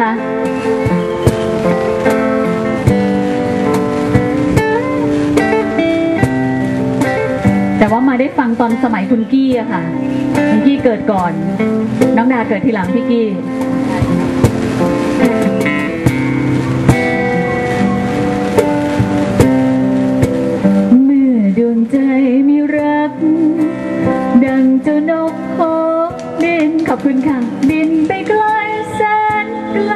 คะแต่ว่ามาได้ฟังตอนสมัยคุณกี้อะค่ะคุณกี้เกิดก่อนน้องดาเกิดทีหลังพี่กี้เมื่อดวงใจมีรักดังเจ้านกโฮบินขอบคุณค่ะบินไปไกลแสนไกล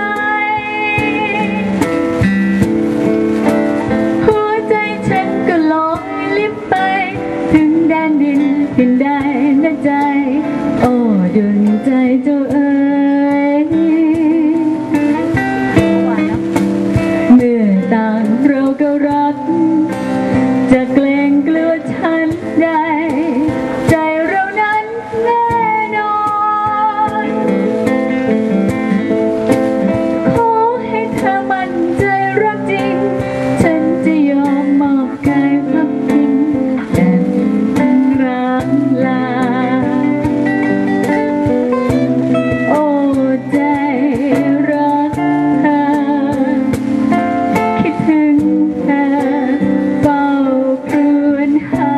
หัวใจฉันก็ลอยลิบไปถึงแดนดินดินได้นะใจโอ้ดวงใจเจ้าเอ๋ยเมื่อต่างเราก็รักจะเกรงกลัวฉันได้ใจเรานั้นแน่นอนขอให้เธอมั่นใจรักจริงฉันจะยอมมอบกายพักพิงแต่รักลาโอ้ใจรักเธอคิดถึงเธอเฝ้าครวญหา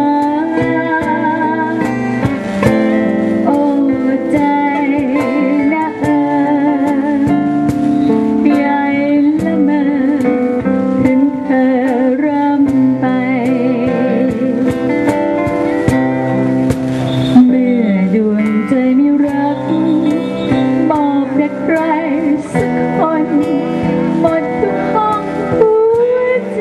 โอ้ใจนะใหญ่ละเมอถึงเธอรำไปเมื่อดวงใจมีรักบอกแต่ใครสักคนหมดทุกห้องหัวใจ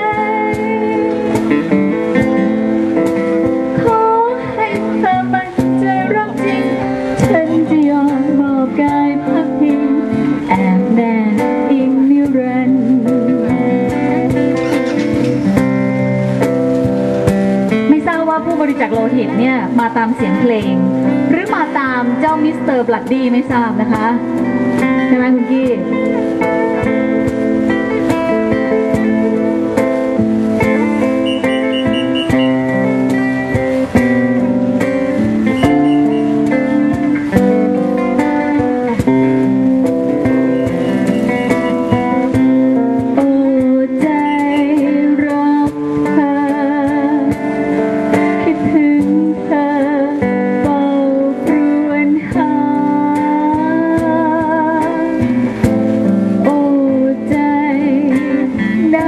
ขอให้เธอมั่นใจรักจริงฉันจะยอมมอบกายพักพิงแอบแนบอิงนิรันดร์ไม่ทราบว่าผู้บริจาคโลหิตเนี่ยมาตามเสียงเพลงหรือมาตามเจ้ามิสเตอร์บลัดดี้ไม่ทราบนะคะใช่ไหมคุณกี้โอ้ใจรักเธอคิดถึงเธอเฝ้าครวญหาโอ้ใจนะ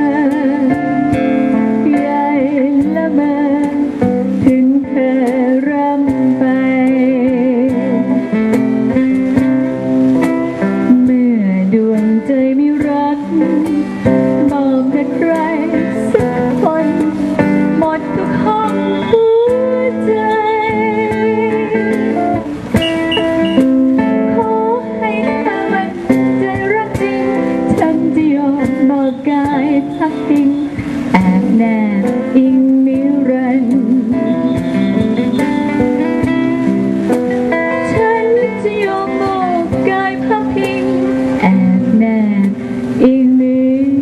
ใหญ่ละเมอถึงเธอรำไปเมื่อดวงใจมีรักมองแต่ใครสักคนหมดทุกห้องหัวใจขอให้เธอมั่นใจรักจริงฉันจะยอมมอบกายพักพิงแอบแนบอิงนิรันดร์ฉันจะยอมมอบกายพักพิงแอบแนบอิงนิ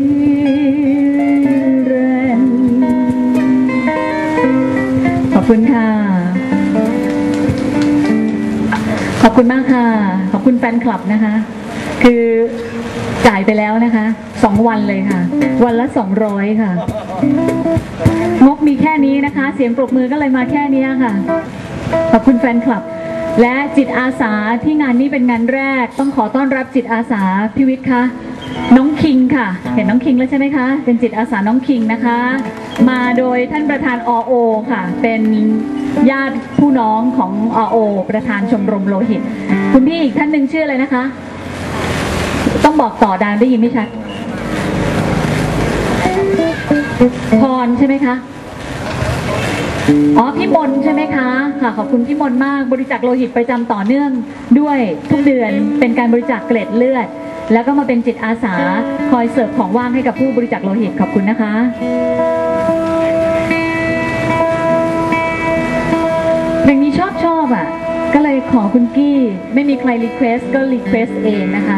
รันดร์ขอบคุณค่ะขอบคุณมากค่ะขอบคุณแฟนคลับนะคะคือจ่ายไปแล้วนะคะ2 วันเลยค่ะวันละ200ค่ะงบมีแค่นี้นะคะเสียงปรบมือก็เลยมาแค่นี้ค่ะขอบคุณแฟนคลับและจิตอาสาที่งานนี้เป็นงานแรกต้องขอต้อนรับจิตอาสาพิวิทย์ค่ะน้องคิงค่ะเห็นน้องคิงแล้วใช่ไหมคะเป็นจิตอาสาน้องคิงนะคะมาโดยท่านประธานอโอค่ะเป็นญาติผู้น้องของอโอประธานชมรมโลหิตคุณพี่อีกท่านหนึ่งชื่ออะไรนะคะต้องบอกต่อดังได้ยินไม่ชัดพรใช่ไหมคะอ๋อพี่มนใช่ไหมคะค่ะขอบคุณพี่มนมากบริจาคโลหิตประจำต่อเนื่องด้วยทุกเดือนเป็นการบริจาคเกล็ดเลือดแล้วก็มาเป็นจิตอาสาคอยเสิร์ฟของว่างให้กับผู้บริจาคโลหิตขอบคุณนะคะเพลงนี้ชอบอ่ะก็เลยขอคุณกี้ไม่มีใครรีเควสก็รีเควสเองนะคะ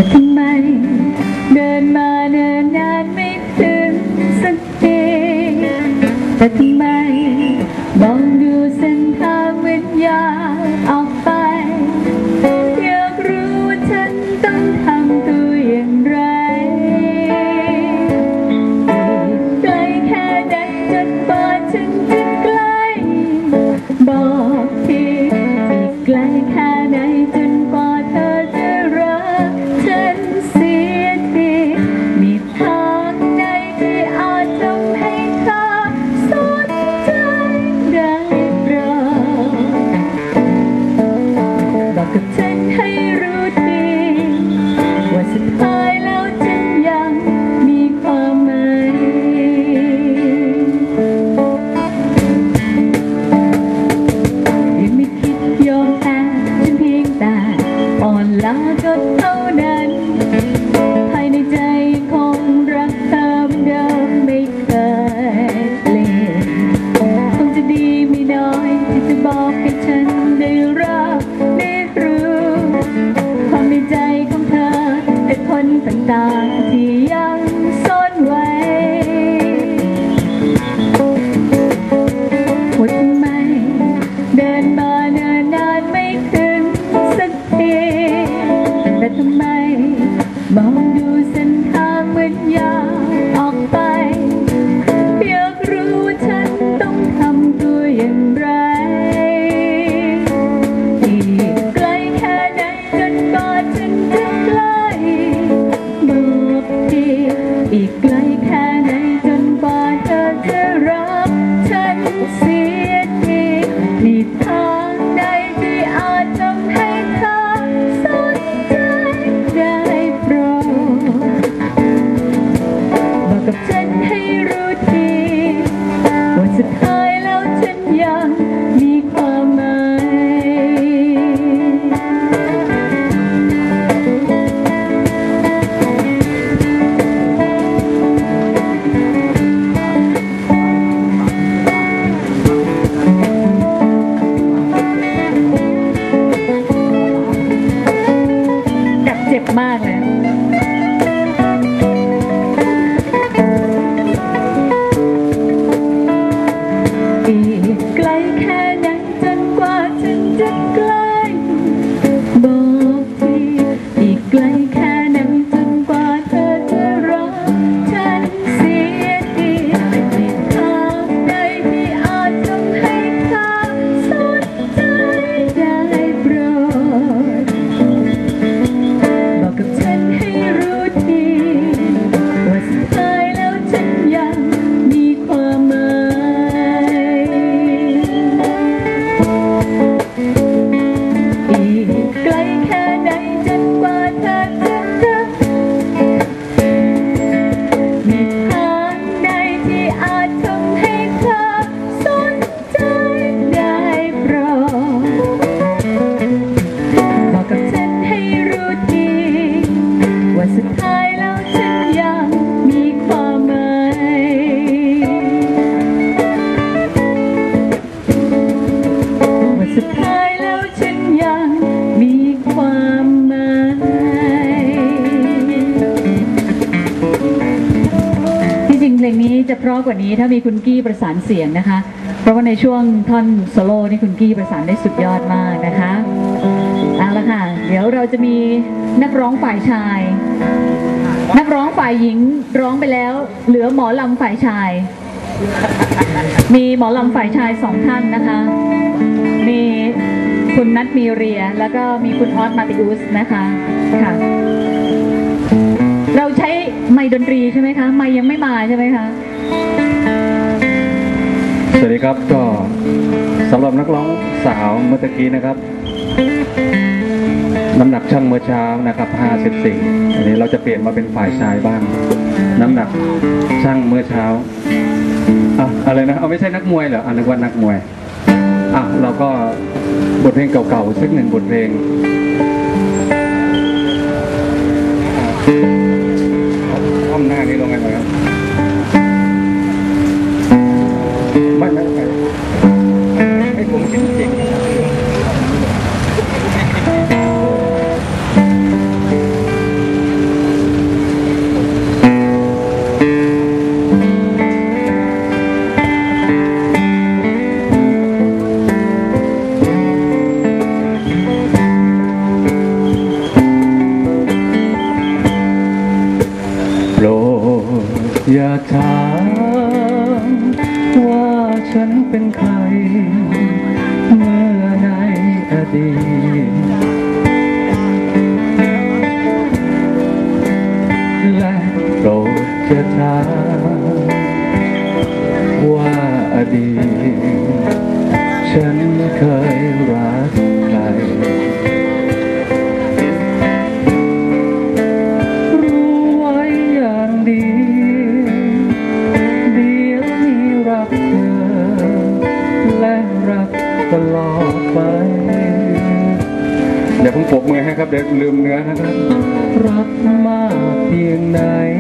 ทำไมเดินมาเนิ่นนานไม่ถึงสักทีแต่ทำไมมองดูเส้นทางเหมือนยาวออกไปอยากรู้ว่าฉันต้องทำตัวอย่างไรไกลแค่ไหนจนกว่าฉันจะใกล้บอกทีอีกไกลแค่ไหนจนกว่าเธอจะรักฉันเสียทีมีทางใดที่อาจทำให้เธอสนใจได้โปรดบอกกับฉันให้รู้ทีว่าสุดท้ายแล้วฉันยังมีความหมายยังไม่คิดยอมแพ้ฉันเพียงแต่อ่อนล้าก็เท่านั้นภายในใจคงรักเธอเหมือนเดิมไม่เคยเปลี่ยนคงจะดีไม่น้อยที่จะบอกให้ฉันได้รับได้รู้ความในใจของเธอเหตุผลต่างๆที่ยังซ่อนไว้ว่าทำไมเดินมาเนิ่นนานไม่ถึงสักทีแต่ทำไมมองดูเส้นทางเหมือนยาวออกไปอยากรู้ว่าฉันต้องทำตัวอย่างไรอีกไกลแค่ไหนจนกว่าฉันจะใกล้บอกทีอีกไกลแค่ไหนจนกว่าเธอจะรักฉันเสียทีมีทางใดที่อาจทำให้เธอสนใจได้โปรดบอกกับฉันให้รู้ทีว่าสุดท้ายแล้วฉันยังมีความหมายดับเจ็บมากเลยอีกไกลแค่ไหนจนกว่าฉันจะใกล้บอกทีอีกไกลแค่ไหนจนกว่าเธอจะรักฉันเสียทีมีทางใดที่อาจทำให้เธอสนใจได้โปรดบอกกับฉันให้รู้ทีว่าสุดท้ายแล้วฉันยังมีความหมายอีกไกลแค่ไหนจนกว่าเธอจะรักมีทางใดที่อาจทำให้เธอสนใจได้โปรดบอกกับฉันให้รู้ทีว่าสุดท้ายแล้วฉันยังมีความหมายว่าสุดท้ายแล้วฉันยังมีความหมายที่จริงเพลงนี้จะเพราะกว่านี้ถ้ามีคุณกี้ประสานเสียงนะคะเพราะว่าในช่วงท่อนโซโล่นี่คุณกี้ประสานได้สุดยอดมากนะคะเอาละค่ะเดี๋ยวเราจะมีนักร้องฝ่ายชาย นักร้องฝ่ายหญิงร้องไปแล้วเหลือหมอลำฝ่ายชาย มีหมอลำฝ่ายชาย2 ท่านนะคะมีคุณนัทมีเรียแล้วก็มีคุณออสมาติอุสนะคะค่ะเราใช้ไมค์ดนตรีใช่ไหมคะไมค์ยังไม่มาใช่ไหมคะสวัสดีครับก็สำหรับนักร้องสาวเมื่อกี้นะครับน้ำหนักช่างเมื่อเช้านะครับ54อันนี้เราจะเปลี่ยนมาเป็นฝ่ายชายบ้างน้ำหนักช่างเมื่อเช้าอะไรนะเอาไม่ใช่นักมวยเหรอนึกว่านักมวยเราก็บทเพลงเก่าๆสัก1 บทเพลงอ้อมหน้านี้ลงกันเลยครับไม่ให้ผมจริงๆอย่าถามว่าฉันเป็นใครเมื่อในอดีตและโปรดจะถามว่าอดีตฉันเคยรักใครรู้ไว้อย่างดีเดี๋ยวนี้รักเธอและรักตลอดไปเดี๋ยวผมปรบมือให้ครับเดี๋ยวลืมเนื้อนะครับรักมากเพียงไหน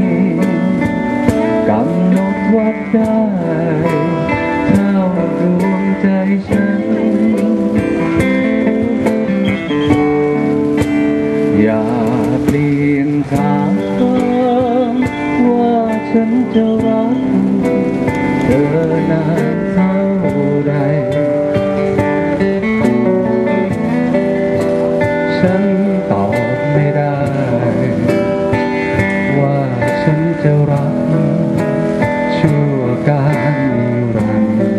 กำหนดวัดได้เท่าดวงใจฉันอย่าเปลี่ยนทางว่าฉันจะรักเธอนานเท่าใดฉันตอบไม่ได้ว่าฉันจะรักชั่วการนิรันดร์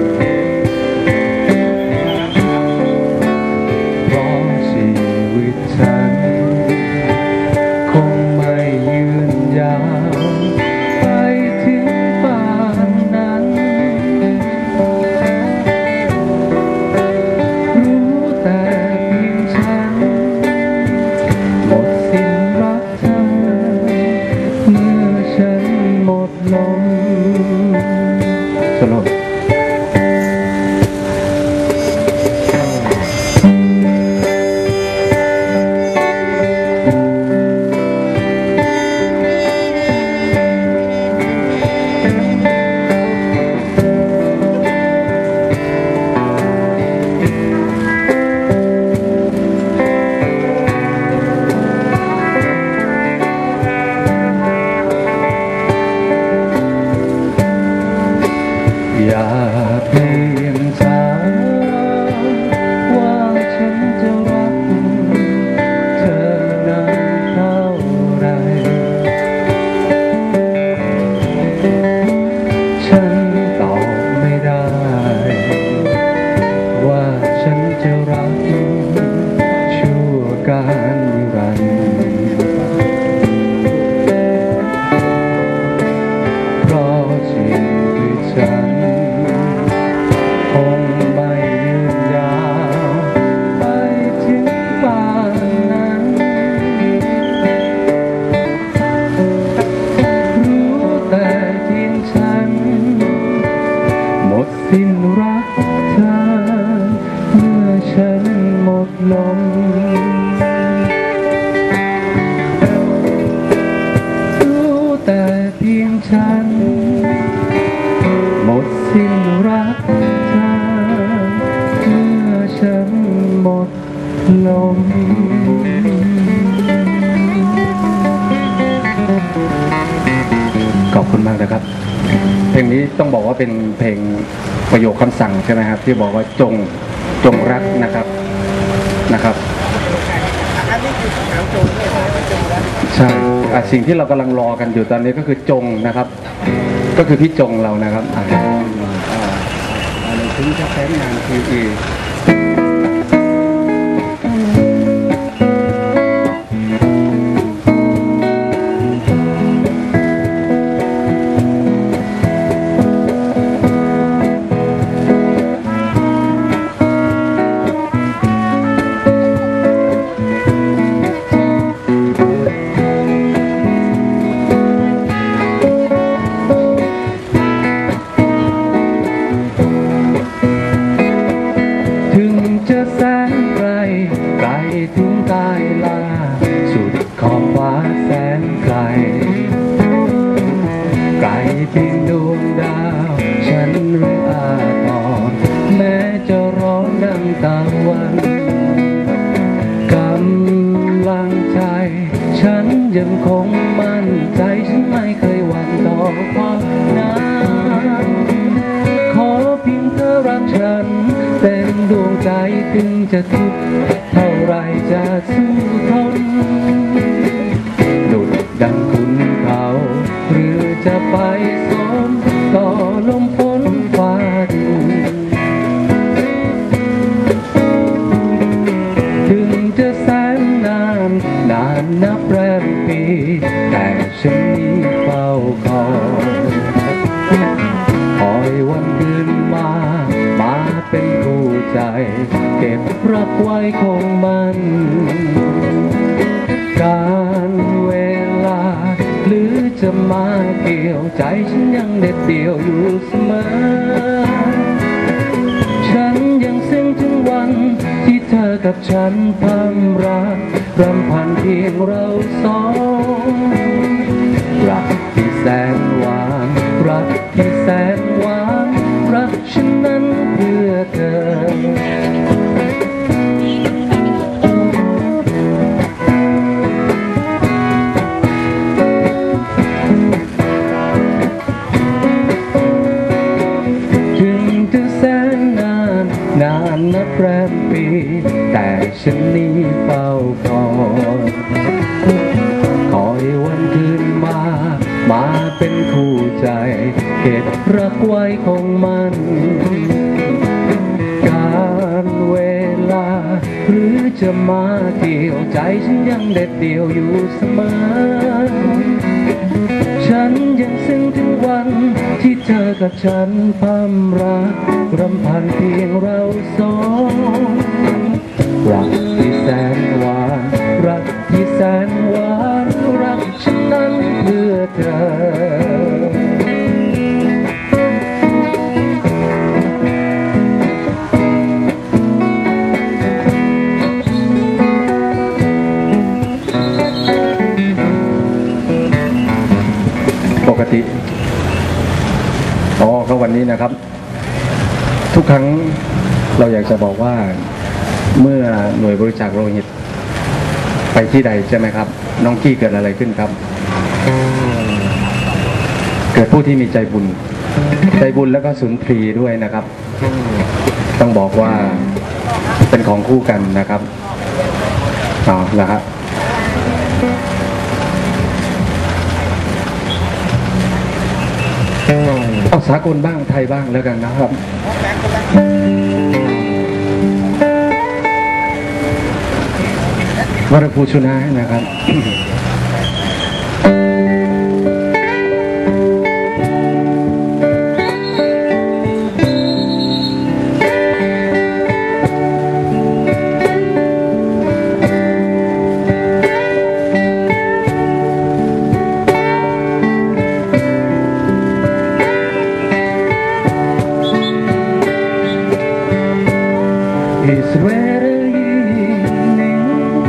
เพราะชีวิตฉันคงไม่ยืนยาวไปถึงป่านนั้นรู้แต่เพียงฉันหมดสิ้นรักเธอเมื่อฉันหมดลมสลบอย่าเปลี่ยนทางว่าฉันจะรักเธอนานเท่าไรฉันตอบไม่ได้ว่าฉันจะรักชั่วการนิรันดร์เพราะชีวิตฉันคงไม่ยืนยาวไปถึงป่านนั้นรู้แต่เพียงฉันหมดสิ้นรักเธอเมื่อฉันหมดลมรู้แต่เพียงฉันหมดสิ้นรักเธอเมื่อฉันหมดลมขอบคุณมากนะครับเพลงนี้ต้องบอกว่าเป็นเพลงประโยคคำสั่งใช่ไหมครับที่บอกว่าจงรักนะครับอันนี้คือถามโจงเนี่ยนะจงรักใช่สิ่งที่เรากำลังรอกันอยู่ตอนนี้ก็คือจงนะครับก็คือพี่จงเรานะครับอะไรถึงจะแฟ้มงานคือจะแสนไกลไกลถึงกายลาสุดขอบฟ้าแสนไกลไกลเพียงดวงดาวฉันหรืออาทรแม้จะร้อนดังตะวันกำลังใจฉันยังคงมั่นใจฉันไม่เคยหวั่นต่อความนั้นขอเพียงเธอรักฉันเป็นดวงใจถึงจะทุกข์เท่าไรจะสู้ทนดุจดังคุณเขาหรือจะไปสมต่อลมฝนฟ้าดินถึงจะแสนนานนานนับแรมปีแต่ฉันนี้เฝ้าคอยวันเดือนมาเป็นคู่ใจเก็บรักไว้คงมันการเวลาหรือจะมาเกี่ยวใจฉันยังเด็ดเดี่ยวอยู่เสมอฉันยังซึ้งถึงวันที่เธอกับฉันพำรักรำพันเพียงเราสองรักที่แสนหวานรักที่แสนหวานรักฉันนั้นเพื่อเธอถึงจะแสนนานนานนับแรมปีแต่ฉันนี้เฝ้าคอยวันคืนมาเป็นคู่ใจเก็บรักไว้คงมันการเวลาหรือจะมาเกี่ยวใจฉันยังเด็ดเดี่ยวอยู่เสมอฉันยังซึ้งถึงวันที่เธอกับฉันพำรักรำพันเพียงเราสองรักที่แสนหวานรักที่แสนหวานรักฉันนั้นเพื่อเธอปกติก็วันนี้นะครับทุกครั้งเราอยากจะบอกว่าเมื่อหน่วยบริจาคโลหิตไปที่ใดใช่ไหมครับน้องกี้เกิดอะไรขึ้นครับเกิดผู้ที่มีใจบุญแล้วก็สุนทรีด้วยนะครับต้องบอกว่าเป็นของคู่กันนะครับนะครับเอาสากลบ้างไทยบ้างแล้วกันนะครับวรภูชุนานะครับ It's very evening.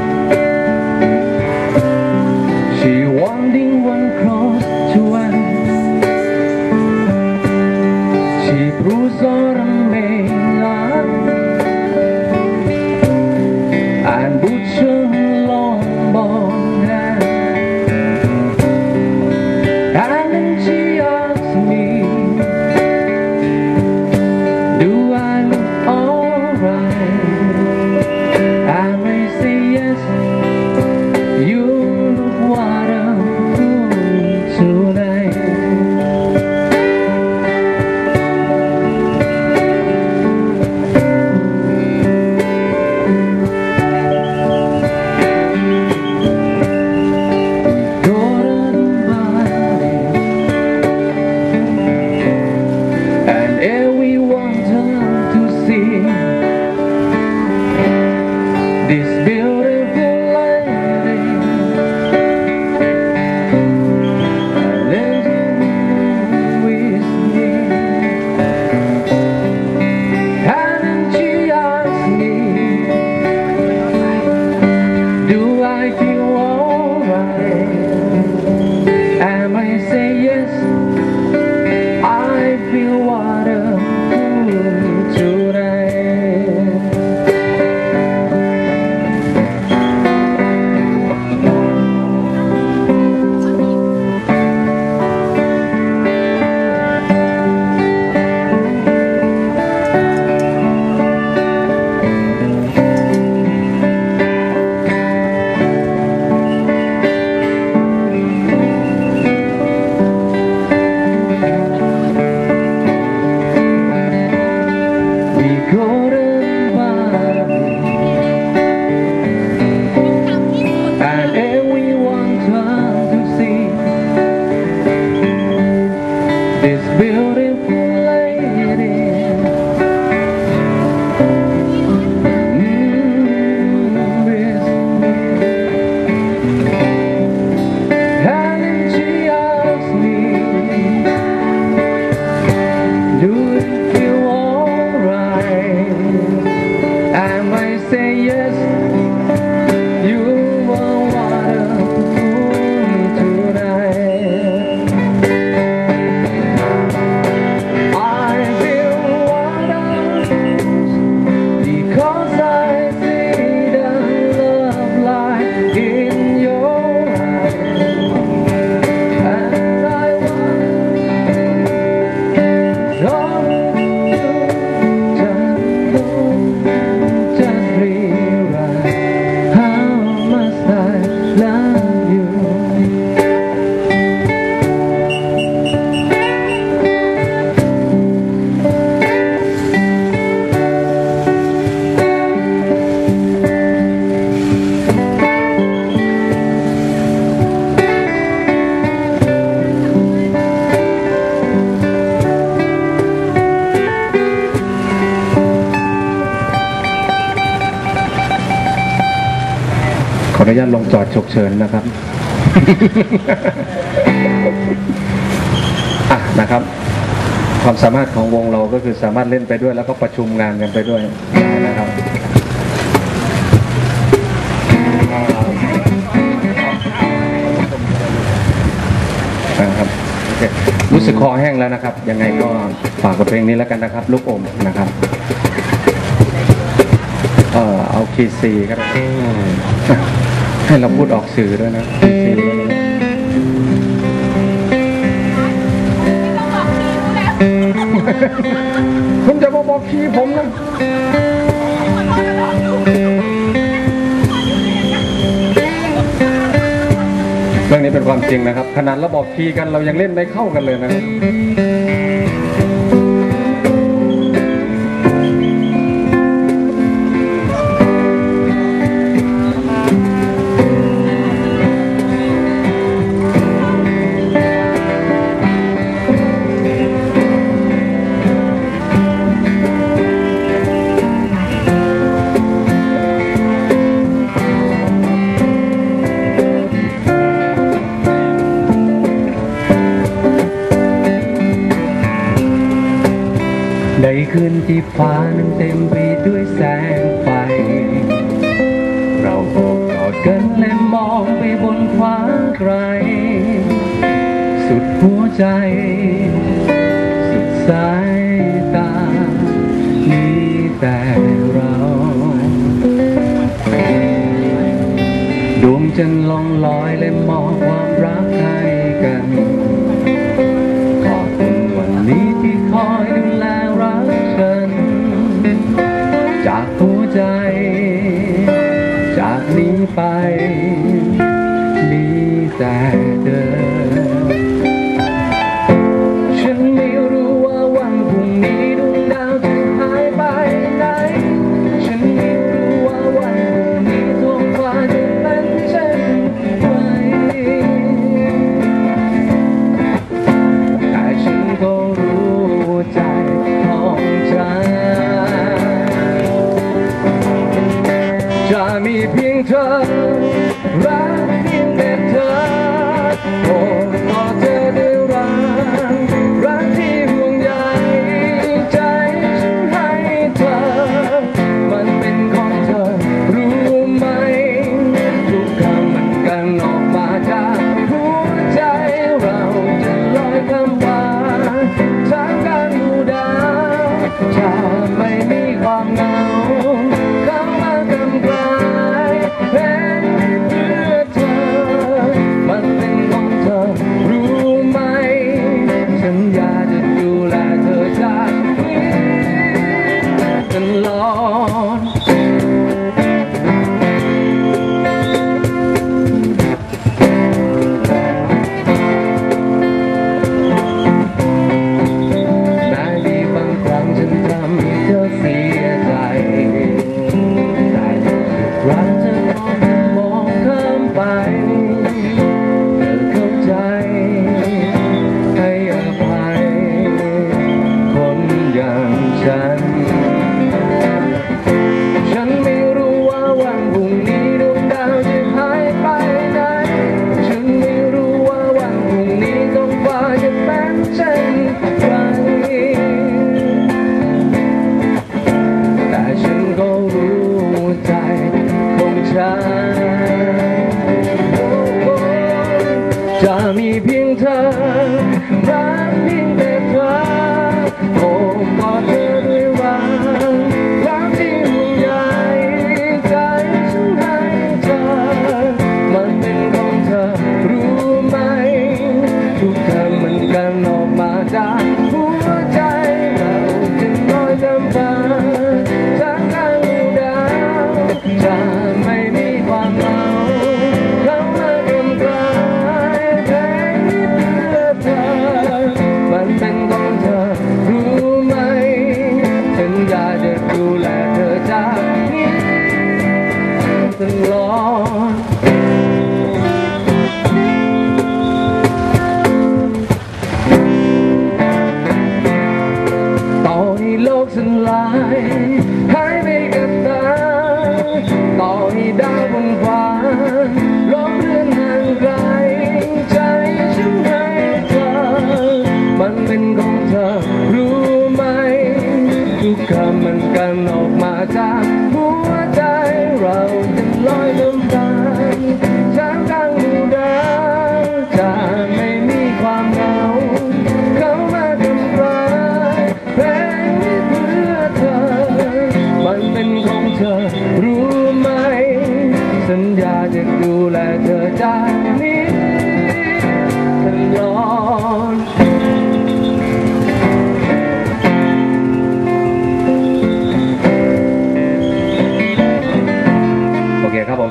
She wandering one cross to one. She proves on a mainland and butcher long bone hand. And then she asks me, do I look alright? And I say yes, you look wonderful. นุญาตลงจอดฉุกเฉินนะครับ นะครับความสามารถของวงเราก็คือสามารถเล่นไปด้วยแล้วก็ประชุมงานกันไปด้วยนะครับรู้สึกคอแห้งแล้วนะครับยังไงก็ฝากกับเพลงนี้แล้วกันนะครับลูกอมนะครับเอาคีย์ซีก็ได้ให้เราพูดออกสื่อด้วยนะคีย์ซีคุณจะมาบอกคีย์ผมนะเรื่องนี้เป็นความจริงนะครับขนาดเราบอกคีย์กันเรายังเล่นไม่เข้ากันเลยนะครับในคืนที่ฟ้านั้นเต็มไปด้วยแสงไฟเราโอบกอดกันและมองไปบนฟ้าไกลสุดหัวใจสุดสายตามีแต่เราดวงจันทร์ล่องลอยและมองความรักให้กันขอบคุณวันนี้ที่คอยดูแลรักฉันจากหัวใจจากนี้ไปมีแต่เธอฉันไม่รู้ว่าวันพรุ่งนี้ดวงดาวจะหายไปไหนฉันไม่รู้ว่าวันพรุ่งนี้ท้องฟ้าจะเป็นเช่นไรแต่ฉันก็รู้ใจของฉันจะมีเพียงเธอรักเพียงแต่เธอโอ้ขอเธอด้วยรักที่ห่วงใยใจฉันให้เธอมันเป็นของเธอรู้ไหมทุกคำมันกันออกมาจากหัวใจเราจะลอยคำว่าทางการดูดาวจะไม่มีความเหงาเข้ามากำกลายเป็นเพื่อเธอมันเป็นของเธอรู้ไหมสัญญาจะดูแลเธอจากนี้ตลอดแม้มีบางครั้งฉันทำให้เธอเสียใจแต่รักเธอมองข้ามไปเธอเข้าใจให้อภัยคนอย่างฉันฉันไม่รู้ว่าวันพรุ่งนี้ดวงดาวจะหายไปไหนฉันไม่รู้ว่าวันพรุ่งนี้ท้องฟ้าจะเป็นเช่นไรแต่ฉันก็รู้ใจของฉันจะมีเพียงเธอรักเพียงแต่เธอโอบกอดเธอด้วยรักที่ห่วงใยใจฉันให้เธอมันเป็นของเธอรู้ไหมทุกคำมันกันออกมาจากหัวใจเราจึงลอยน้ำตาจากทางดาวจะไม่มีความเหงาเข้ามากำกลายเพลงนี้เพื่อเธอมันเป็นของเธอรู้ไหมคำมันกันออกมาจากหัวใจเราจะลอยน้ำตาช้างกลางหูดาวจะไม่มีความเหงาเขามาทำร้ายเพลงนี้เพื่อเธอมันเป็นของเธอรู้ไหมสัญญาจะดูแลเธอจากนี้ตลอดโอเคครับผม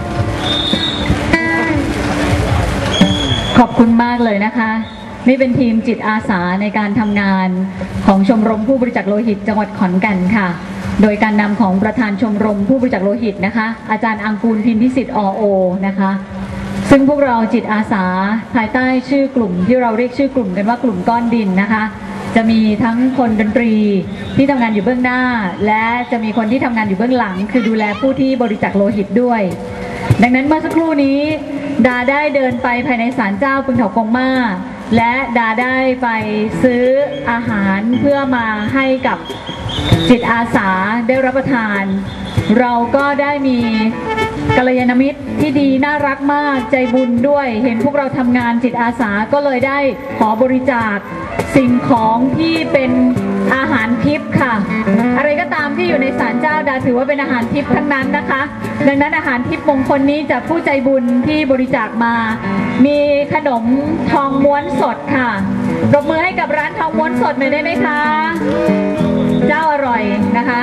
ขอบคุณมากเลยนะคะ นี่เป็นทีมจิตอาสาในการทำงานของชมรมผู้บริจาคโลหิตจังหวัดขอนแก่นค่ะ โดยการนำของประธานชมรมผู้บริจาคโลหิตนะคะ อาจารย์อังกูลพินพิสิทธิ์อโอนะคะ ซึ่งพวกเราจิตอาสาภายใต้ชื่อกลุ่มที่เราเรียกชื่อกลุ่มกันว่ากลุ่มก้อนดินนะคะ จะมีทั้งคนดนตรีที่ทำงานอยู่เบื้องหน้า และจะมีคนที่ทำงานอยู่เบื้องหลัง คือดูแลผู้ที่บริจาคโลหิตด้วย ดังนั้นเมื่อสักครู่นี้ดาได้เดินไปภายในศาลเจ้าปึงเถากงมา และดาได้ไปซื้ออาหารเพื่อมาให้กับจิตอาสาได้รับประทาน เราก็ได้มีกัลยาณมิตรที่ดีน่ารักมากใจบุญด้วย เห็นพวกเราทำงานจิตอาสาก็เลยได้ขอบริจาคสิ่งของที่เป็นอาหารทิพย์ค่ะ อะไรก็ตามที่อยู่ในศาลเจ้าดาถือว่าเป็นอาหารทิพย์ทั้งนั้นนะคะ ดังนั้นอาหารทิพย์มงคลนี้จากผู้ใจบุญที่บริจาคมา มีขนมทองม้วนสดค่ะปรบมือให้กับร้านทองม้วนสดหน่อยได้ไหมคะ เจ้าอร่อยนะคะ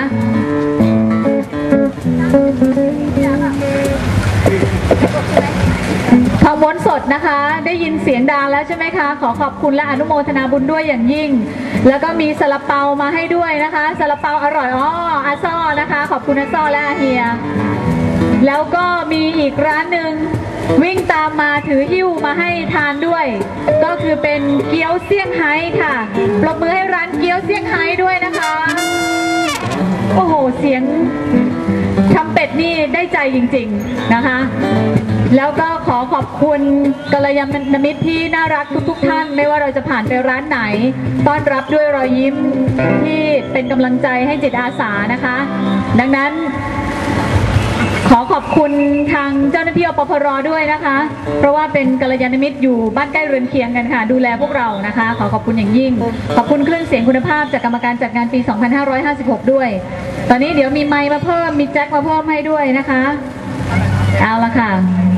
ทองม้วนสดนะคะได้ยินเสียงดังแล้วใช่ไหมคะขอขอบคุณและอนุโมทนาบุญด้วยอย่างยิ่งแล้วก็มีซาลาเปามาให้ด้วยนะคะซาลาเปาอร่อยอาซ่อนะคะขอบคุณอาซ่อและอาเฮียแล้วก็มีอีกร้านหนึ่งวิ่งตามมาถือหิ้วมาให้ทานด้วยก็คือเป็นเกี๊ยวเซี่ยงไฮ้ค่ะปรบมือให้ร้านเกี๊ยวเซี่ยงไฮ้ด้วยนะคะโอ้โหเสียงทำเป็ดนี่ได้ใจจริงๆนะคะแล้วก็ขอขอบคุณกัลยาณมิตรที่น่ารักทุกท่านไม่ว่าเราจะผ่านไปร้านไหนต้อนรับด้วยรอยยิ้มที่เป็นกำลังใจให้จิตอาสานะคะดังนั้นขอขอบคุณทางเจ้าหน้าที่อปพรด้วยนะคะเพราะว่าเป็นกัลยาณมิตรอยู่บ้านใกล้เรือนเคียงกันค่ะดูแลพวกเรานะคะขอขอบคุณอย่างยิ่งขอบคุณเครื่องเสียงคุณภาพจากกรรมการจัดงานปี 2556 ด้วยตอนนี้เดี๋ยวมีไมค์มาเพิ่มมีแจ็คมาเพิ่มให้ด้วยนะคะเอาละค่ะ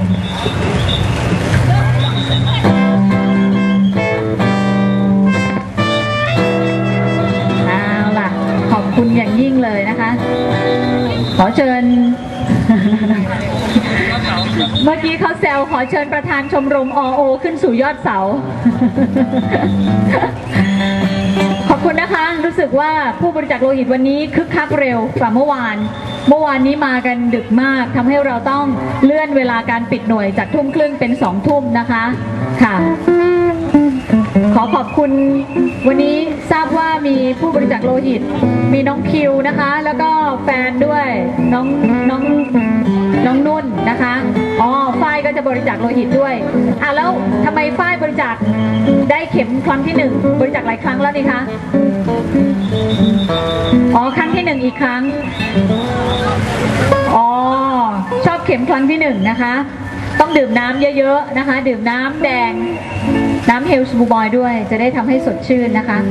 เอาล่ะขอบคุณอย่างยิ่งเลยนะคะขอเชิญ เมื่อกี้เขาแซวขอเชิญประธานชมรมอโอขึ้นสู่ยอดเสา ขอบคุณนะคะรู้สึกว่าผู้บริจาคโลหิตวันนี้คึกคักเร็วกว่าเมื่อวานนี้มากันดึกมากทำให้เราต้องเลื่อนเวลาการปิดหน่วยจากทุ่มครึ่งเป็น2 ทุ่มนะคะค่ะขอขอบคุณวันนี้ทราบว่ามีผู้บริจาคโลหิตมีน้องคิวนะคะแล้วก็แฟนด้วยน้องนุ่นนะคะฝ้ายก็จะบริจาคโลหิตด้วยแล้วทำไมฝ้ายบริจาคได้เข็มครั้งที่1บริจาคหลายครั้งแล้วนี่คะครั้งที่1อีกครั้งชอบเข็มครั้งที่1นะคะต้องดื่มน้ำเยอะๆนะคะดื่มน้ำแดงน้ำเฮลส์บูบอยด้วยจะได้ทำให้สดชื่นนะคะ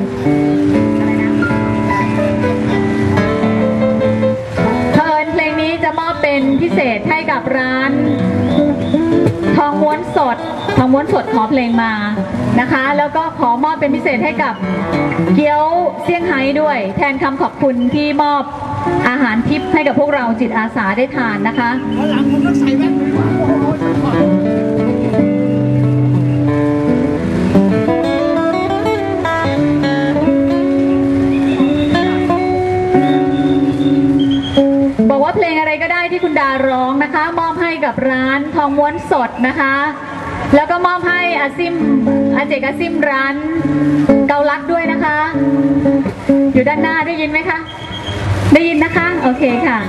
เพลงนี้จะมอบเป็นพิเศษให้กับร้านทองม้วนสดขอเพลงมานะคะแล้วก็ขอมอบเป็นพิเศษให้กับเกี๊ยวเซี่ยงไฮ้ด้วยแทนคำขอบคุณที่มอบอาหารทิพย์ให้กับพวกเราจิตอาสาได้ทานนะคะหลังคุณต้องใส่แว่นบอกว่าเพลงอะไรก็ได้ที่คุณดาร้องนะคะมอบให้กับร้านทองม้วนสดนะคะแล้วก็มอบให้อาเจกอาซิมร้านเกาลัดด้วยนะคะอยู่ด้านหน้าได้ยินไหมคะได้ยินนะคะโอเคค่ะ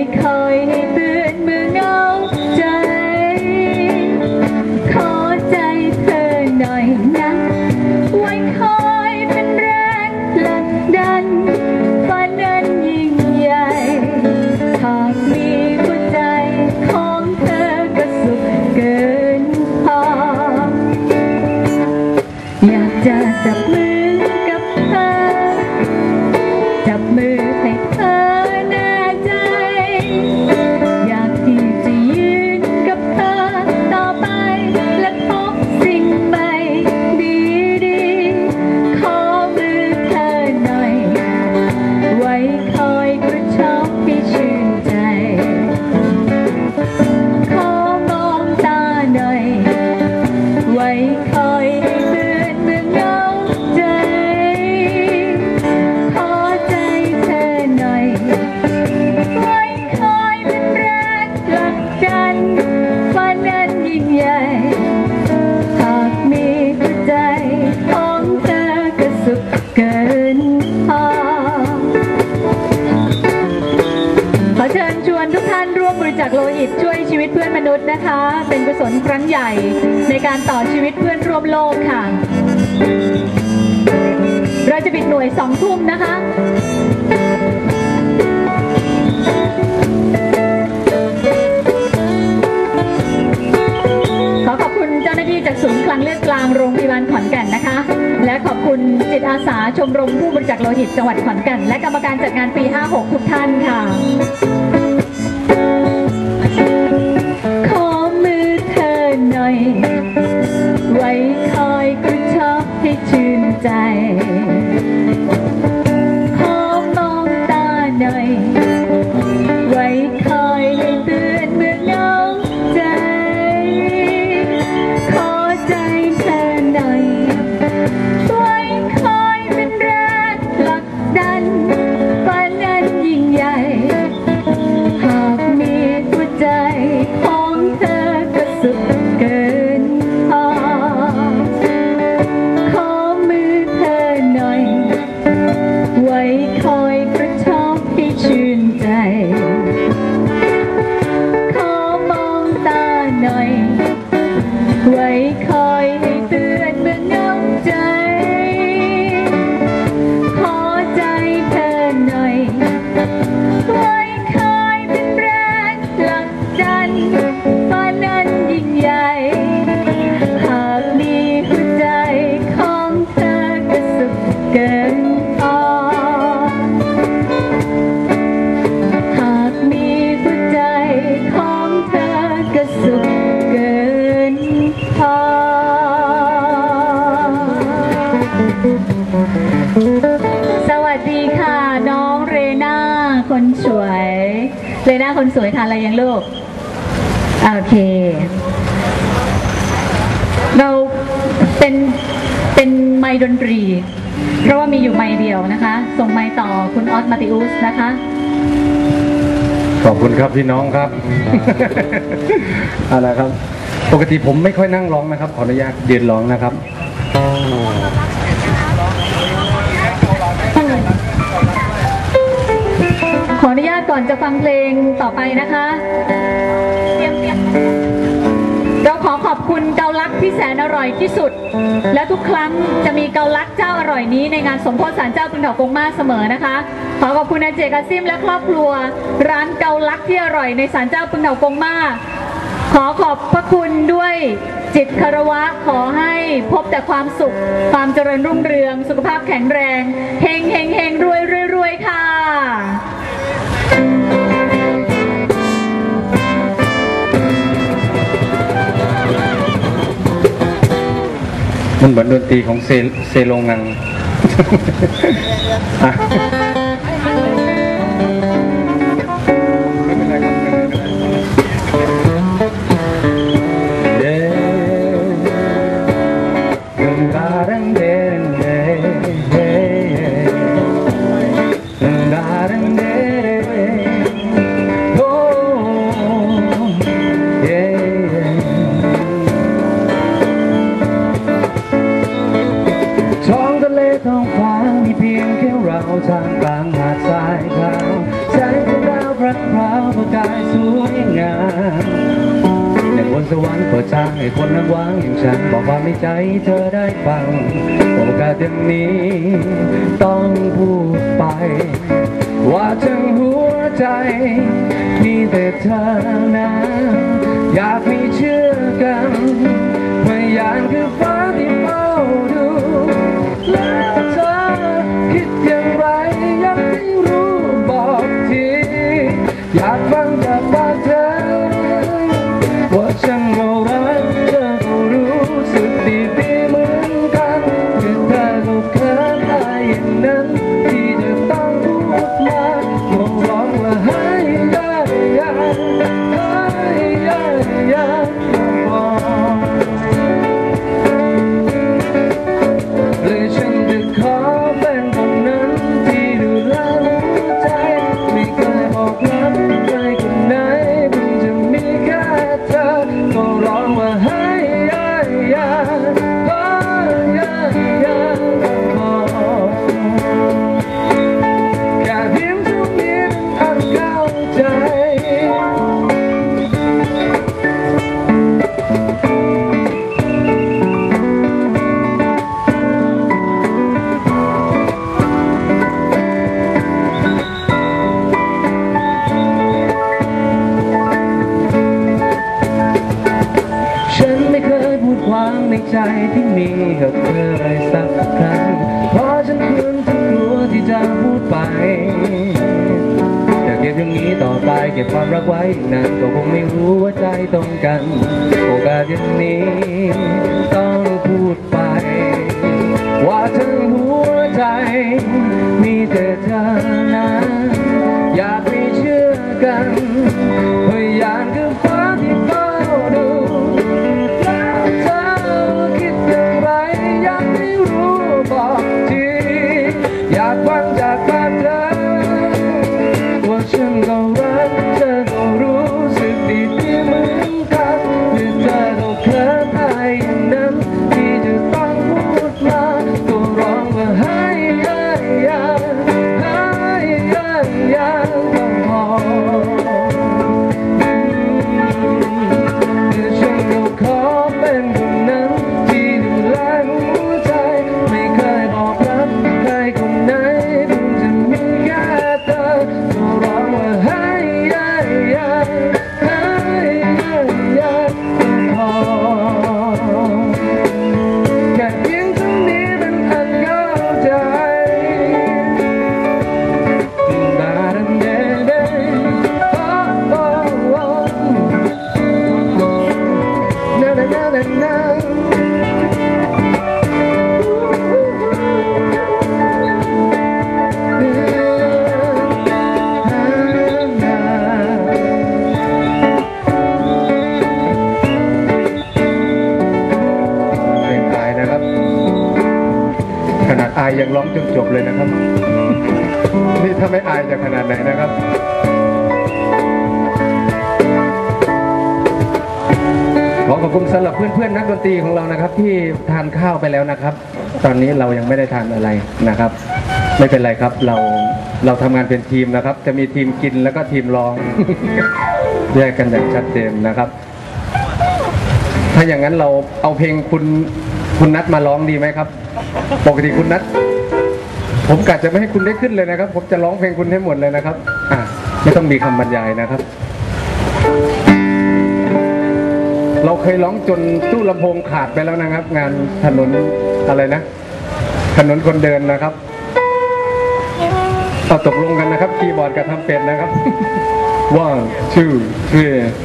คอยให้เตือนเมื่อเหงาใจขอใจเธอหน่อยนะไว้คอยเป็นแรงผลักดันฝันนั้นยิ่งใหญ่หากมีหัวใจของเธอก็สุขเกินพออยากจะจับมือกับเธอจับมือให้เธอแน่ใจอยากที่จะยืนกับเธอต่อไปและพบสิ่งใหม่ดีๆขอมือเธอหน่อยไว้คอยกระชับให้ชื่นใจขอมองตาหน่อยไว้คอยให้เตือนเมื่อเหงาใจขอใจเธอหน่อยไว้คอยเป็นแรงผลักดันฝันนั้นยิ่งใหญ่หากมีหัวใจของเธอก็สุขเกินพอขอเชิญชวนทุกท่านร่วมบริจาคโลหิตช่วยชีวิตเพื่อนมนุษย์นะคะ เป็นกุศลครั้งใหญ่ในการต่อชีวิตเพื่อนร่วมโลกค่ะ เราจะปิดหน่วย2 ทุ่มนะคะ ขอขอบคุณเจ้าหน้าที่จากศูนย์คลังเลือดกลางโรงพยาบาลขอนแก่นนะคะ และขอบคุณจิตอาสาชมรมผู้บริจาคโลหิตจังหวัดขอนแก่นและกรรมการจัดงานปี 56 ทุกท่านค่ะ ขอมือเธอหน่อยไว้คอยกระชับให้ชื่นใจขอมองตาหน่อยไว้คอยให้เตือนเมื่อเหงาใจขอใจเธอหน่อยไว้คอยเป็นแรงผลักดันฝันนั้นยิ่งใหญ่หากมีหัวใจของเธอก็สุขเกินพอขอมือเธอหน่อยไว้คอยกระชับให้ชื่นใจขอมองตาหน่อยไว้คอยให้เตือนเมื่อเหงาใจขอใจเธอหน่อยไว้คอยเป็นแรงผลักดันฝันนั้นยิ่งใหญ่หากมีหัวใจของเธอก็สุขเกินพอหากมีหัวใจของเธอก็สุขเกินพอสวัสดีค่ะน้องเรน่าคนสวยเรน่าคนสวยทานอะไรยังลูกโอเค เราเป็นไมค์ดนตรีเพราะว่ามีอยู่ไมค์เดียวนะคะ ส่งไมค์ต่อคุณออสมาติอุสนะคะขอบคุณครับพี่น้องครับ อะไรครับ ปกติผมไม่ค่อยนั่งร้องนะครับ ขออนุญาตยืนร้องนะครับขออนุญาตก่อนจะฟังเพลงต่อไปนะคะเราขอขอบคุณเกาลัดที่แสนอร่อยที่สุด และทุกครั้งจะมีเกาลัดเจ้าอร่อยนี้ในงานสมโภชศาลเจ้าปึงเถากงมาเสมอนะคะขอขอบคุณอาเจกาซิมและครอบครัวร้านเกาลัดที่อร่อยในศาลเจ้าปึงเถากงมาขอขอบพระคุณด้วยจิตคารวะขอให้พบแต่ความสุขความเจริญรุ่งเรืองสุขภาพแข็งแรงเฮงเฮงเฮงรวยรวยค่ะมันเหมือนดนตรีของเซโลงัง อ่ะไม่เป็นไรครับไม่เป็นไรเด้ดังดาดังเด้เด้ดังดาดังเด้โอ้เย้ท้องทะเลท้องฟ้ามีเพียงแค่เราท่ามกลางหาดทรายขาวแสงดาวพระพราวสร้างให้คนนั้นหวังอย่างฉันบอกความในใจเธอได้ฟังโอกาสอย่างนี้ต้องพูดไปว่าทั้งหัวใจมีแต่เธอนะอยากมีเชื่อกันพยานคือฟ้าที่เฝ้าดูแล้วเธอคิดอย่างไรยังไม่รู้บอกทีอยากฟังจากปากเธอว่าฉันก็รักเธอก็รู้สึกดีเหมือนกันคือเธอก็เขินอายอย่างนั้นที่จะต้องพูดมาก็ร้องว่าให้ยายาให้ยายาเลยฉันจะขอเป็นคนนั้นที่ดูแลหัวใจไม่เคยบอกรักใครคนไหนเพิ่งจะมีแค่เธอก็ร้องว่าให้ยายาให้ยายาแค่เพียงเท่านี้อันเข้าใจฉันไม่เคยพูดความในใจที่มีกับเธอเลยสักครั้งเพราะฉันเพิ่งจะกลัวที่จะพูดไปจะเก็บอย่างนี้ต่อไปเก็บความรักไว้นานก็คงไม่รู้ว่าใจตรงกันโอกาสอย่างนี้ต้องพูดไปว่าทั้งหัวใจมีแต่เธอนะอยากให้เชื่อกันพยานคือฟ้าที่เฝ้าดูแล้วเธอคิดอย่างไรยังไม่รู้บอกทีอยากฟังจากปากเธอว่าฉันก็รักเธอก็รู้สึกดีเหมือนกันคือเธอก็เขินอายอย่างนั้นที่จะต้องพูดมาก็ร้องว่าให้ยายาให้ยายาก็พอฉันก็ขอเป็นคนนั้นที่ดูแลหัวใจไม่เคยบอกรักใครคนไหนเพิ่งจะมีแค่เธอก็ร้องว่าให้ยายาให้ยายาก็พอแค่เพียงเท่านี้เป็นอันเข้าใจดาดันเดเดโอ้โอ้โอ้นานานานานาเพลงอายนะครับขนาดอายยังร้องจนจบเลยนะครับนี่ถ้าไม่อายจะขนาดไหนนะครับขอขอบคุณสำหรับเพื่อนๆนักดนตรีของเรานะครับที่ทานข้าวไปแล้วนะครับ ตอนนี้เรายังไม่ได้ทานอะไรนะครับ ไม่เป็นไรครับเราทำงานเป็นทีมนะครับ จะมีทีมกินแล้วก็ทีมร้อง แยกกันอย่างชัดเจนนะครับ ถ้าอย่างนั้นเราเอาเพลงคุณนัทมาร้องดีไหมครับปกติคุณนัทผมกะจะไม่ให้คุณได้ขึ้นเลยนะครับ ผมจะร้องเพลงคุณให้หมดเลยนะครับไม่ต้องมีคำบรรยายนะครับ เราเคยร้องจนตู้ลำโพงขาดไปแล้วนะครับ งานถนนอะไรนะถนนคนเดินนะครับเอาตกลงกันนะครับคีย์บอร์ดกับทำเป็ดนะครับ 1 2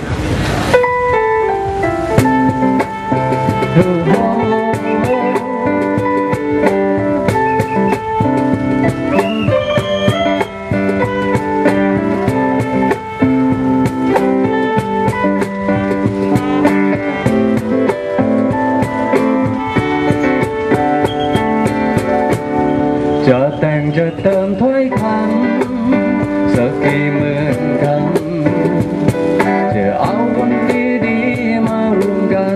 จะแต่งจะเติมถ้อยคำสักกี่หมื่นคำจะเอาคนดีๆมารวมกัน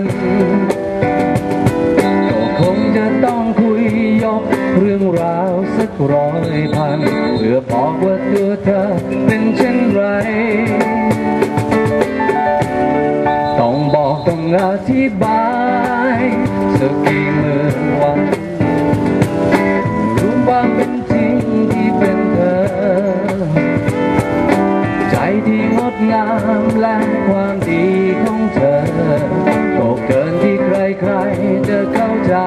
ก็คงจะต้องคุยยกเรื่องราวสัก100,000เพื่อบอกว่าตัวเธอเป็นเช่นไรต้องบอกต้องอธิบายสักกี่หมื่นวันรู้ความเป็นจริงที่เป็นเธอใจที่งดงามและความดีของเธอโอ้เกินที่ใครๆจะเข้าใจ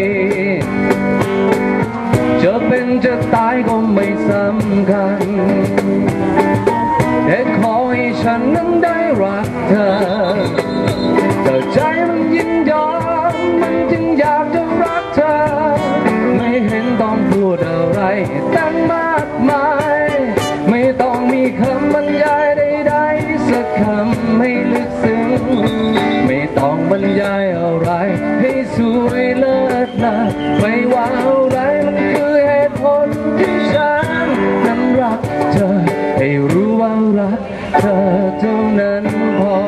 จะเป็นจะตายก็ไม่สำคัญแต่ขอให้ฉันนั้นได้รักเธอแต่ใจมันยินยอมมันจึงอยากจะรักเธอไม่เห็นต้องพูดอะไรตั้งมากมายไม่ต้องมีคำบรรยายใดๆสักคำให้ลึกซึ้งไม่ต้องบรรยายอะไรให้สวยเลิศนะไม่ว่าอะไรมันคือเหตุผลที่ฉันนั้นรักเธอให้รู้ว่ารักเธอเท่านั้นพอ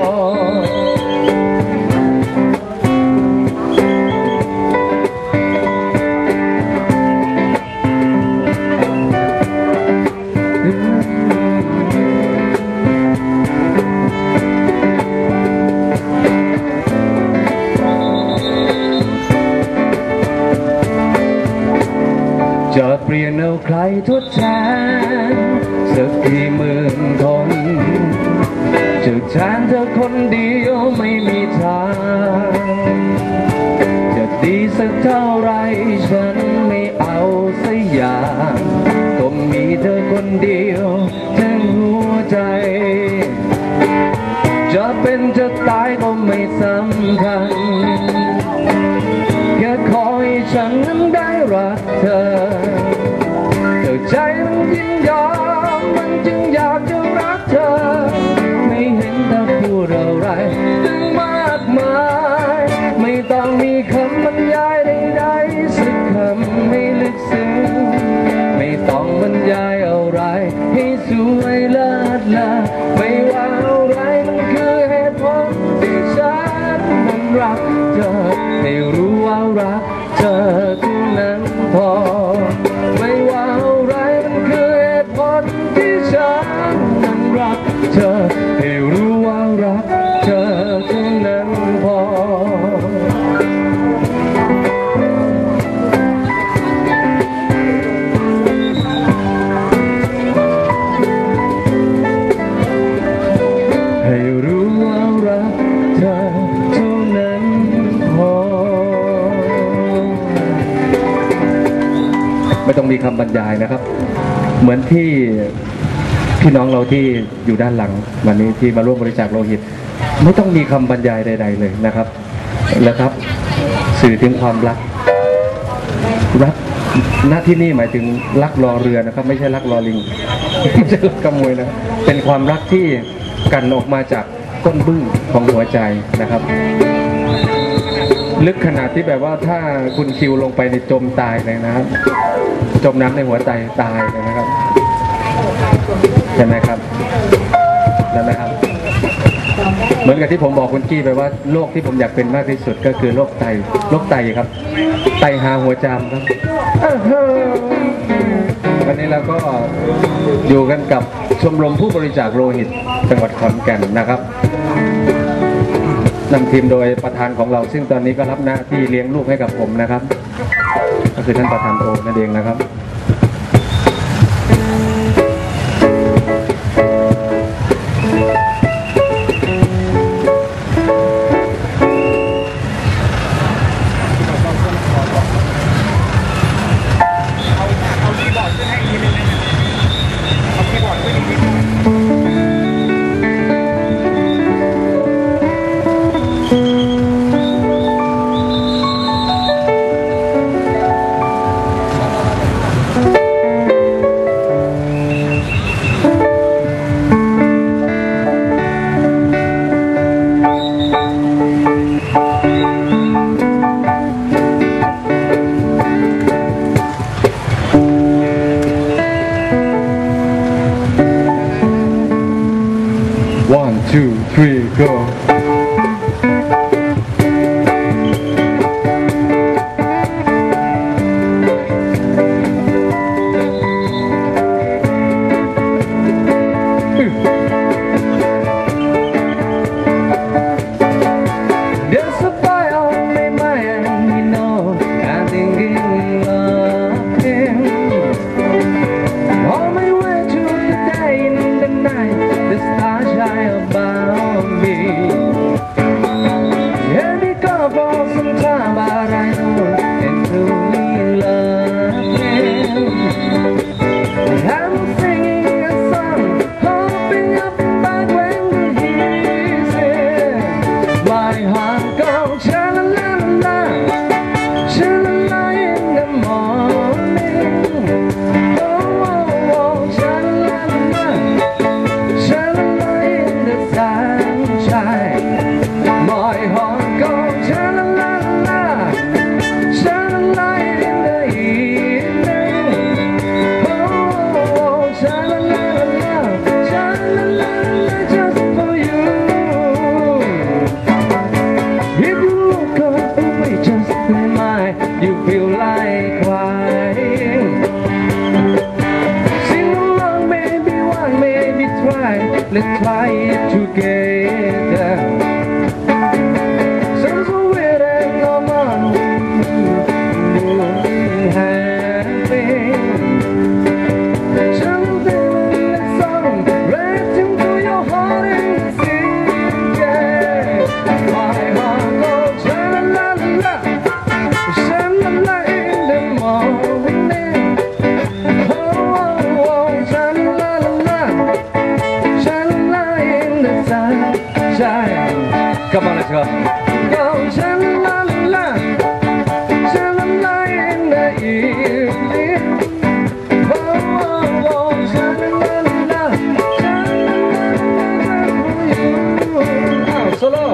จะเปลี่ยนเอาใครทดแทนสักกี่หมื่นคนจะแทนเธอคนเดียวไม่มีทางจะดีสักเท่าไรฉันไม่เอาสักอย่างก็มีเธอคนเดียวทั้งหัวใจจะเป็นจะตายก็ไม่สำคัญแค่ขอให้ฉันนั้นได้รักเธอแต่ใจมันยินยอมมันจึงอยากจะรักเธอไม่เห็นเธอพูดอะไรตั้งมากมายไม่ต้องมีคำบรรยายใดๆสักคำไม่ลึกซึ้งไม่ต้องบรรยายอะไรให้สวยเลิศละไม่ว่าอะไรมันคือเหตุผลที่ฉันนั้นรักเธอให้รู้ว่ารักเธอเท่านั้นพอไม่ว่าอะไรมันคือเหตุผลที่ฉันนั้นรักเธอให้รู้ว่ารักเธอเท่านั้นพอให้รู้ว่ารักเธอเท่านั้นพอไม่ต้องมีคำบรรยายนะครับเหมือนที่พี่น้องเราที่อยู่ด้านหลังวันนี้ที่มาร่วมบริจาคโลหิตไม่ต้องมีคำบรรยายใดๆเลยนะครับแล้วครับสื่อถึงความรักณที่นี่หมายถึงรักรอเรือนะครับไม่ใช่รักรอลิงไม่ใช่รักขโมยนะเป็นความรักที่กันออกมาจากก้นบึ้งของหัวใจนะครับลึกขนาดที่แบบว่าถ้าคุณคิวลงไปในจมตายเลยนะครับจมน้ำในหัวใจตายเลยนะครับใช่ไหมครับนั่นนะครับเหมือนกับที่ผมบอกคุณกี้ไปว่าโรคที่ผมอยากเป็นมากที่สุดก็คือโรคไตครับไตหาหัวจามครับวันนี้เราก็อยู่กันกับชมรมผู้บริจาคโลหิตจังหวัดขอนแก่นนะครับนำทีมโดยประธานของเราซึ่งตอนนี้ก็รับหน้าที่เลี้ยงลูกให้กับผมนะครับก็คือท่านประธานโอนั่นเองนะครับ 1, 2, 3, go. on, maybe try. Let's try it together. Sounds so weird and normal. Happy. Something in the song, right into your heart and sing. Yeah. My heart goes sha la la la, sha la la in the morning. Oh oh oh, sha la la la, sha la la in the sunshine. Come on, let's go. Go sha la la la, sha la la in the evening. Oh oh oh, sha la la la, sha la la la for you. Oh, solo.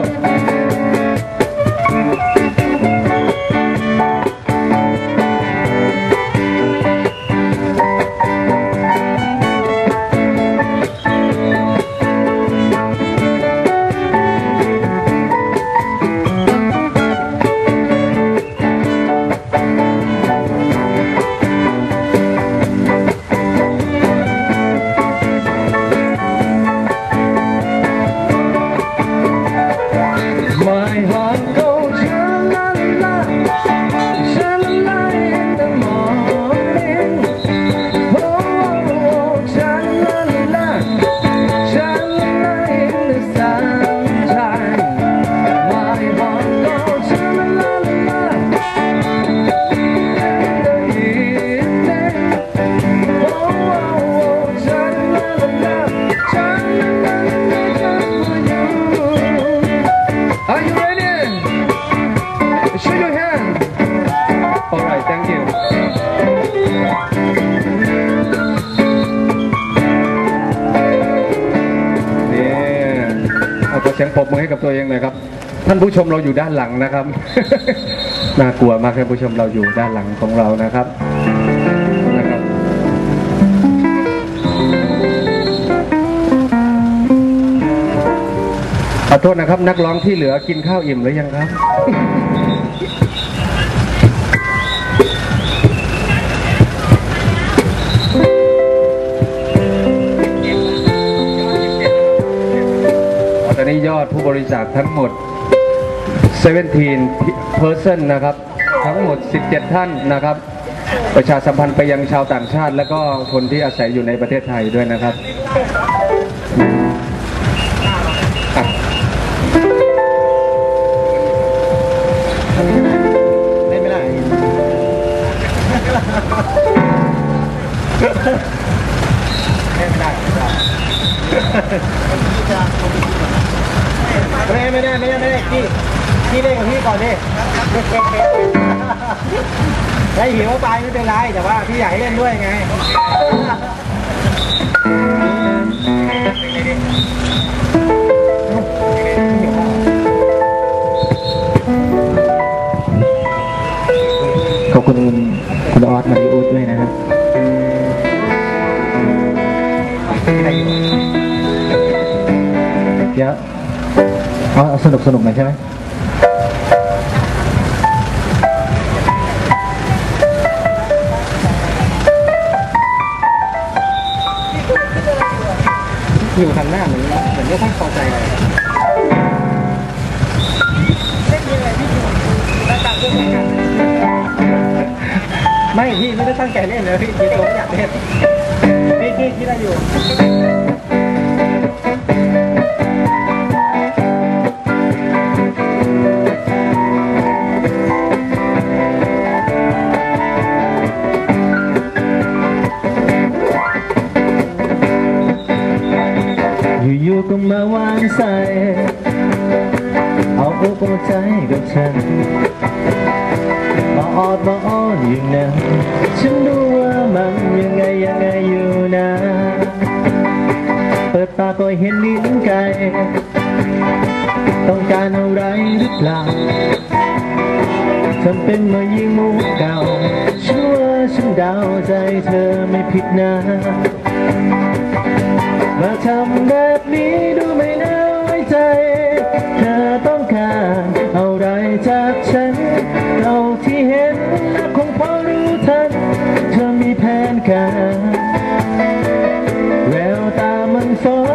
My heart goes sha la la, sha la la in the morning. Oh oh oh, sha la la, sha la la in the sunshine. My heart goes sha la la la, in the evening. Oh oh oh, sha la la, sha la la for you. Are you ready? Show your hand. All right, thank you. นี่เอาตัวเสียงปรบมือให้กับตัวเองหน่อยครับ ท่านผู้ชมเราอยู่ด้านหลังนะครับ น่ากลัวมากท่านผู้ชมเราอยู่ด้านหลังของเรานะครับ ขอโทษนะครับนักร้องที่เหลือกินข้าวอิ่มหรือยังครับ ตอนนี้ยอดผู้บริจาคทั้งหมด 17 person นะครับ ทั้งหมด 17 ท่านนะครับ ประชาสัมพันธ์ไปยังชาวต่างชาติ และก็คนที่อาศัยอยู่ในประเทศไทยด้วยนะครับเล่นไม่ได้ไม่ได้พี่เล่นกับพี่ก่อนดิได้หิวไปไม่เป็นไรแต่ว่าพี่อยากให้เล่นด้วยไงขอบคุณคุณออสมาริอุสด้วยนะครับเดี๋ยวเอาสนุกหน่อยใช่ไหมอยู่ทางหน้าเหมือนไม่ค่อยพอใจเลยไม่พี่ไม่ได้ตั้งใจเล่นเลยพี่ตัวไม่อยากเล่นพี่ได้อยู่อยู่ๆก็มาวางใส่เอาอกเอาใจกับฉันมาออดมาอ้อนอยู่นะฉันรู้ว่ามันยังไงอยู่นะเปิดตาก็เห็นลิ้นไก่ต้องการอะไรหรือเปล่าฉันเป็นเมื่อยิงมุกเก่าฉันว่าฉันเดาใจเธอไม่ผิดนะมาทำแบบนี้ดูไม่น่าไว้ใจเธอต้องการอะไรจากฉันเราที่เห็นคงพอรู้ทันเธอมีแผนการแววตาฟ้อง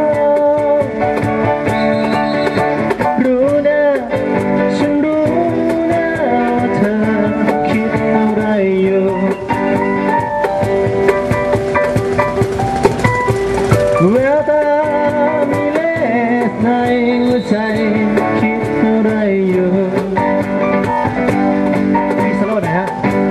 รู้นะฉันรู้นะว่าเธอคิดอะไรอยู่แววตามีเลสในหัวใจคิดอะไรอยู่มีสโลว์หน่อยฮะ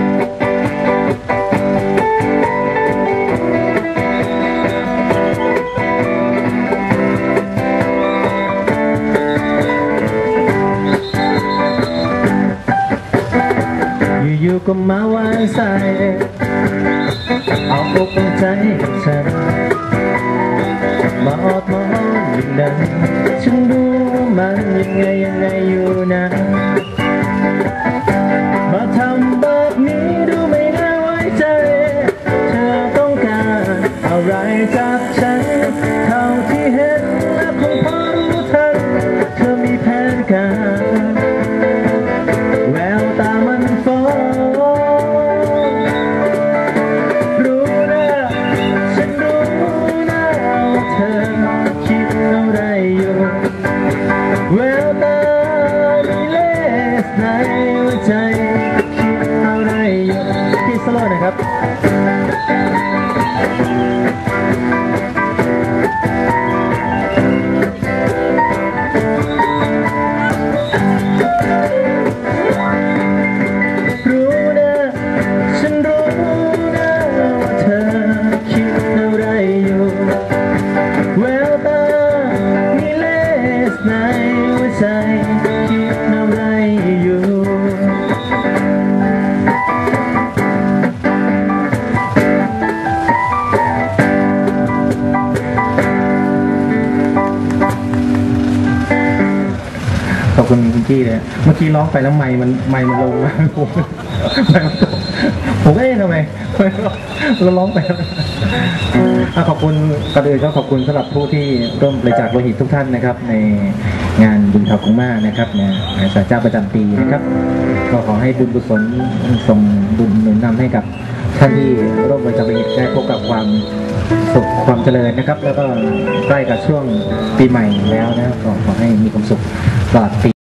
อยู่ๆก็มาวางสายเอาอกเอาใจกับฉันมาออดมาอ้อนยิ่งดังฉันรู้ว่ามันยังไงอยู่นะมาทำแบบนี้ดูไม่น่าไว้ใจเธอต้องการอะไรจากฉันเท่าที่เห็นและคงพอรู้ทันเธอมีแผนการแววตามันฟ้องรู้นะฉันรู้นะว่าเธอคิดอะไรอยู่แววตามีเลสในหัวใจคิดอะไรอยู่ที่สโลว์นะครับใจคิดอะไรอยู่ขอบคุณคุณกี้เลยเมื่อกี้ร้องไปแล้วไมค์มันลงมาผมก็เอ๊ะทำไมเราร้องไปขอบคุณก่อนอื่นก็ขอบคุณสำหรับผู้ที่ร่วมบริจาคโลหิตทุกท่านนะครับในงานบุญเขาคุ้งมานะครับในศาลเจ้าประจำปีนะครับก็ขอให้บุญกุศลส่งบุญหนุนนำให้กับท่านที่ร่วมบริจาคโลหิตได้พบกับความสุขความเจริญนะครับแล้วก็ใกล้กับช่วงปีใหม่แล้วนะครับก็ขอให้มีความสุขตลอดปี